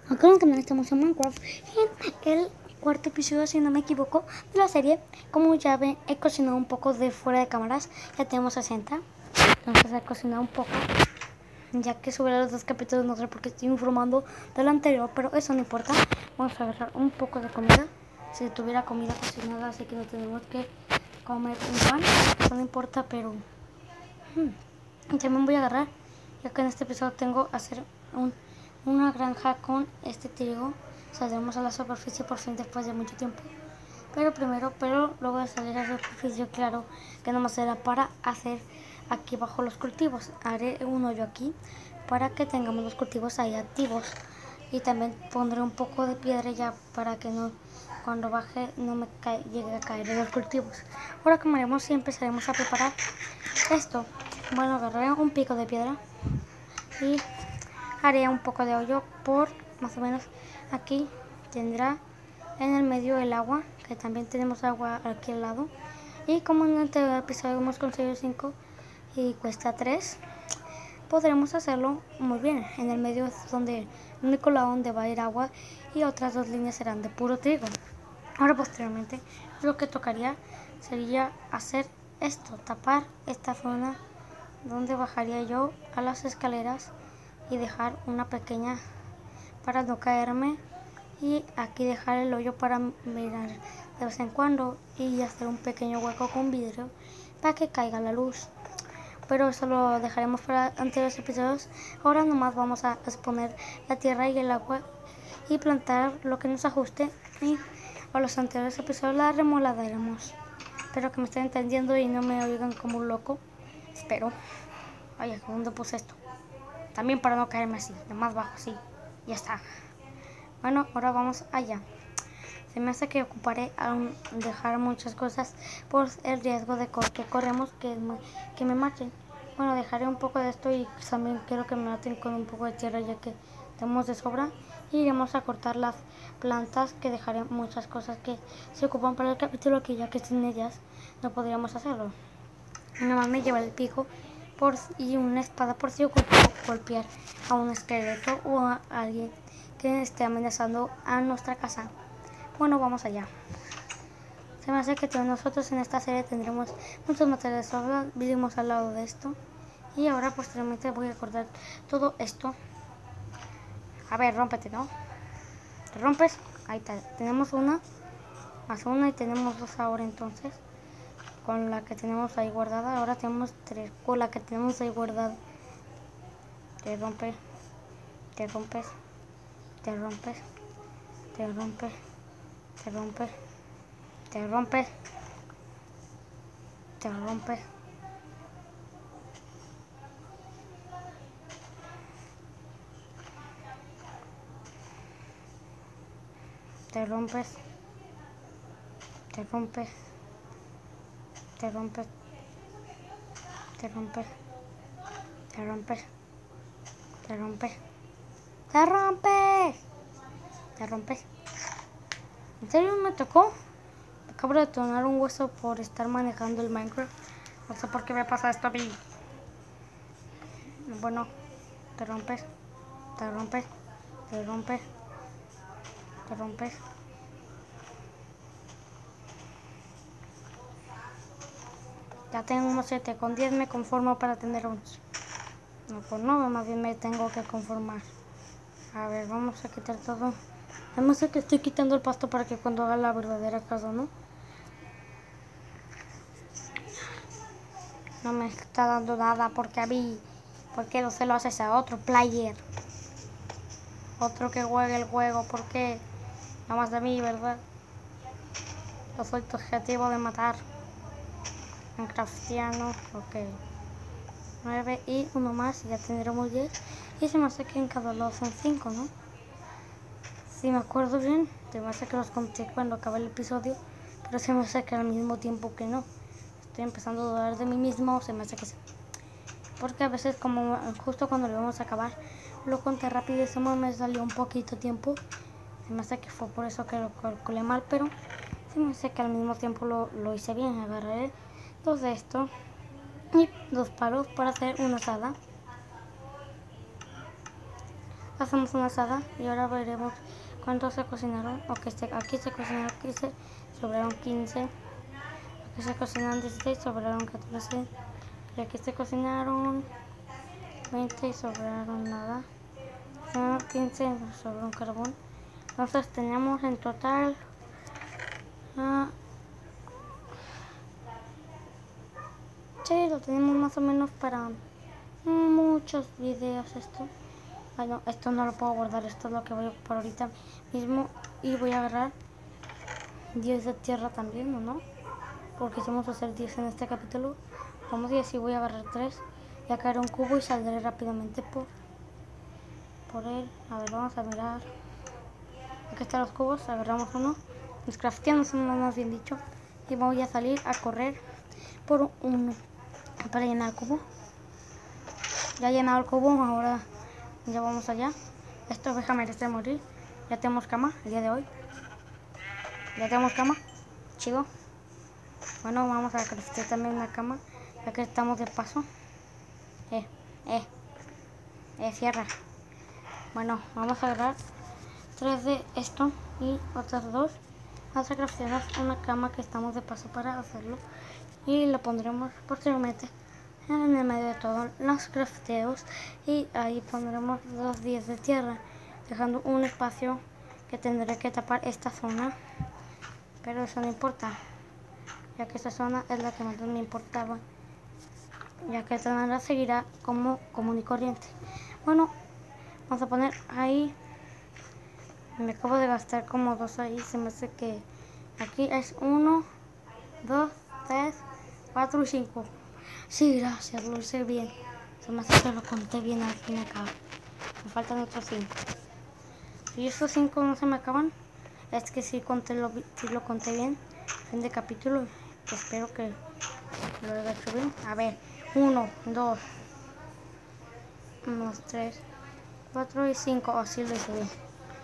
Acá en el canal estamos en Minecraft en el cuarto episodio, si no me equivoco, de la serie. Como ya ven, he cocinado un poco de fuera de cámaras. Ya tenemos 60. Entonces he cocinado un poco, ya que sobre los 2 capítulos no sé por qué estoy informando del anterior, pero eso no importa. Vamos a agarrar un poco de comida. Si tuviera comida cocinada, así que no tenemos que comer un pan. Eso no importa, pero también voy a agarrar, ya que en este episodio tengo que hacer una granja con este trigo. Saldremos a la superficie por fin después de mucho tiempo. Pero luego de salir a la superficie, claro que nomás será para hacer aquí bajo los cultivos. Haré un hoyo aquí para que tengamos los cultivos ahí activos. Y también pondré un poco de piedra ya para que no, cuando baje no me llegue a caer en los cultivos. Ahora comeremos y empezaremos a preparar esto. Bueno, agarraré un pico de piedra y haré un poco de hoyo por más o menos aquí. Tendrá en el medio el agua, que también tenemos agua aquí al lado. Y como en el anterior episodio hemos conseguido 5 y cuesta 3, podremos hacerlo muy bien. En el medio es donde el único lado donde va a ir agua, y otras 2 líneas serán de puro trigo. Ahora posteriormente lo que tocaría sería hacer esto, tapar esta zona donde bajaría yo a las escaleras y dejar una pequeña para no caerme, y aquí dejar el hoyo para mirar de vez en cuando y hacer un pequeño hueco con vidrio para que caiga la luz. Pero eso lo dejaremos para anteriores episodios. Ahora nomás vamos a exponer la tierra y el agua y plantar lo que nos ajuste, y a los anteriores episodios la remoladaremos. Espero que me estén entendiendo y no me oigan como un loco. Espero. Oye, ¿dónde puse esto? También para no caerme así, de más bajo así. Ya está. Bueno, ahora vamos allá. Se me hace que ocuparé a dejar muchas cosas por el riesgo de que corremos que me maten. Bueno, dejaré un poco de esto y también quiero que me maten con un poco de tierra, ya que tenemos de sobra. Y iremos a cortar las plantas, que dejaré muchas cosas que se ocupan para el capítulo, que ya que sin ellas no podríamos hacerlo. Nomás me lleva el pico y una espada por si ocupo golpear a un esqueleto o a alguien que esté amenazando a nuestra casa. Bueno, vamos allá. Se me hace que nosotros en esta serie tendremos muchos materiales de sobra. Vivimos al lado de esto. Y ahora posteriormente voy a cortar todo esto. A ver, rómpete, ¿no? ¿Te rompes? Ahí está. Tenemos una, más una, y tenemos 2 ahora entonces. Con la que tenemos ahí guardada. Ahora tenemos 3 con la que tenemos ahí guardada. Te rompes, te rompes, te rompes, te rompes, te rompes, te rompes, te rompes. Te rompes, te rompes, te rompes, te rompes, te rompes, te rompes, te rompes, te rompes. ¿En serio me tocó? Acabo de detonar un hueso por estar manejando el Minecraft. No sé por qué me pasa esto a mí. Bueno, te rompes, te rompes, te rompes, te rompes. Ya tengo 7, con 10 me conformo para tener 11. No, pues no, más bien me tengo que conformar. A ver, vamos a quitar todo. Además es que estoy quitando el pasto para que cuando haga la verdadera casa, ¿no? No me está dando nada porque a mí, porque no se lo haces a otro player. Otro que juegue el juego, porque nada más de mí, ¿verdad? Yo soy tu objetivo de matar. Minecraftiano, ok. 9 y uno más y ya tendremos 10. Y se me hace que en cada lado son 5, ¿no? Si me acuerdo bien, se me hace que los conté cuando acabé el episodio, pero se me hace que al mismo tiempo que no. Estoy empezando a dudar de mí mismo, se me hace que sí. Porque a veces, como justo cuando lo íbamos a acabar, lo conté rápido y eso me salió un poquito tiempo. Se me hace que fue por eso que lo calculé mal, pero se me hace que al mismo tiempo lo hice bien. Agarré 2 de esto y 2 palos para hacer una asada. hacemos una asada y ahora veremos cuántos se cocinaron. Aquí se cocinaron 15, sobraron 15. Aquí se cocinaron 16, sobraron 14. Y aquí se cocinaron 20 y sobraron nada. 15 sobró un carbón. Entonces tenemos en total sí, lo tenemos más o menos para muchos videos esto. Bueno, esto no lo puedo guardar, esto es lo que voy a ocupar ahorita mismo. Y voy a agarrar 10 de tierra también, ¿o no? Porque vamos a hacer 10 en este capítulo. Vamos y así voy a agarrar 3. Y a caer un cubo y saldré rápidamente por él. A ver, vamos a mirar. Aquí están los cubos, agarramos uno. Nos crafteamos uno, más bien dicho. Y voy a salir a correr por uno para llenar el cubo. Ya he llenado el cubo, ahora ya vamos allá. Esta oveja merece morir. Ya tenemos cama el día de hoy. Ya tenemos cama, chico. Bueno, vamos a craftear también una cama, ya que estamos de paso. Cierra. Bueno, vamos a agarrar 3 de esto y otras 2. Vamos a craftear una cama que estamos de paso para hacerlo. Y lo pondremos posteriormente en el medio de todos los crafteos. Y ahí pondremos los 10 de tierra, dejando un espacio que tendré que tapar esta zona. Pero eso no importa, ya que esta zona es la que más me importaba, ya que esta manera seguirá como común y corriente. Bueno, vamos a poner ahí. Me acabo de gastar como 2 ahí, se me hace que aquí es 1, 2, 3, 4 y 5. Sí, gracias, lo hice bien. Se me hace que lo conté bien al fin y al cabo. Me faltan otros 5. Si estos 5 no se me acaban, es que sí lo conté bien. Fin de capítulo. Espero que lo haya hecho bien. A ver, 1, 2, 3, 4 y 5. Así lo hice bien.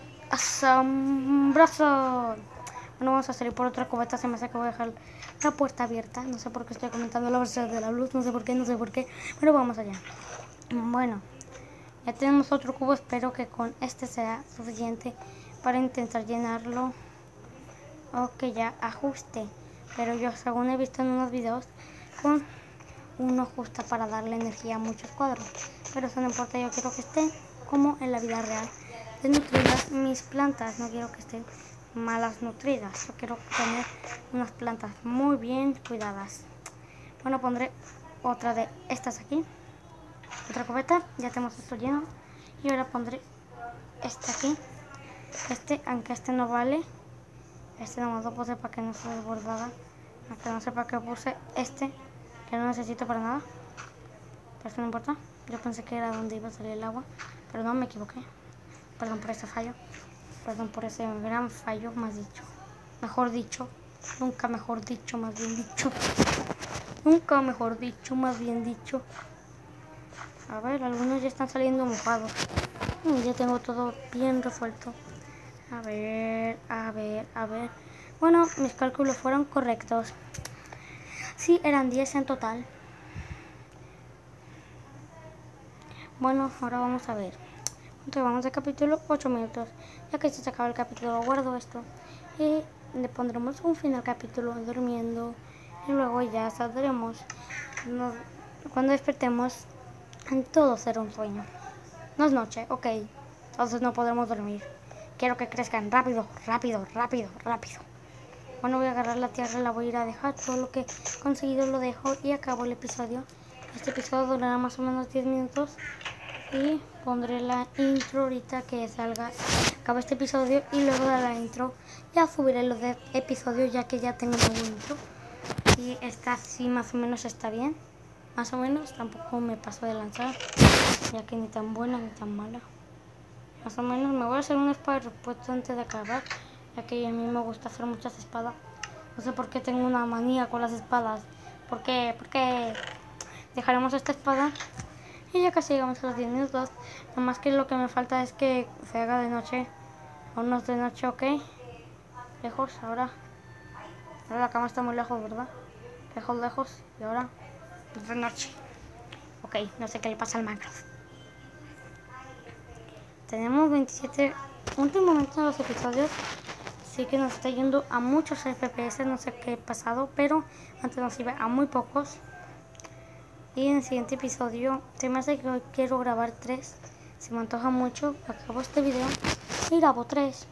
¡Asombroso! Bueno, vamos a salir por otra cubeta. Se me hace que voy a dejar la puerta abierta. No sé por qué estoy comentando la velocidad de la luz. No sé por qué. Pero vamos allá. Bueno, ya tenemos otro cubo. Espero que con este sea suficiente para intentar llenarlo. O que ya ajuste. Pero yo, según he visto en unos videos, con uno ajusta para darle energía a muchos cuadros. Pero eso no importa. Yo quiero que estén como en la vida real, desnutridas mis plantas. No quiero que estén malas nutridas. Yo quiero tener unas plantas muy bien cuidadas. Bueno, pondré otra de estas aquí. Otra cubeta. Ya tenemos esto lleno. Y ahora pondré este aquí. Aunque este no vale. Este nomás lo puse para que no se desbordara. Aunque no sé para qué puse este, que no necesito para nada. Pero eso no importa. Yo pensé que era donde iba a salir el agua. Pero no, me equivoqué. Perdón por ese fallo. Perdón por ese gran fallo, más dicho. Mejor dicho. Nunca mejor dicho, más bien dicho. Nunca mejor dicho, más bien dicho. A ver, algunos ya están saliendo mojados. Ya tengo todo bien resuelto. A ver. Bueno, mis cálculos fueron correctos. Sí, eran 10 en total. Bueno, ahora vamos a ver. Entonces vamos al capítulo 8 minutos. Ya que se acaba el capítulo, guardo esto. Y le pondremos un fin al capítulo durmiendo. Y luego ya saldremos. Cuando despertemos, todo será un sueño. No es noche, ok. Entonces no podremos dormir. Quiero que crezcan rápido. Bueno, voy a agarrar la tierra, la voy a ir a dejar. Todo lo que he conseguido lo dejo y acabo el episodio. Este episodio durará más o menos 10 minutos. Y pondré la intro ahorita que salga. Acabo este episodio y luego de la intro ya subiré los episodios, ya que ya tengo un nuevo intro. Y esta sí más o menos está bien. Más o menos, tampoco me paso de lanzar, ya que ni tan buena ni tan mala. Más o menos me voy a hacer una espada de repuesto antes de acabar, ya que a mí me gusta hacer muchas espadas. No sé por qué tengo una manía con las espadas. ¿Por qué? Dejaremos esta espada y ya casi llegamos a los 10 minutos. Nada más que lo que me falta es que se haga de noche. Aún no es de noche, ok. Lejos, ahora la cama está muy lejos, ¿verdad? Lejos. Y ahora es de noche. Ok, no sé qué le pasa al Minecraft. tenemos 27 últimamente en los episodios. Sí que nos está yendo a muchos FPS, no sé qué ha pasado, pero antes nos iba a muy pocos. Y en el siguiente episodio, se me hace que hoy quiero grabar 3. Se me antoja mucho, acabo este video y grabo 3.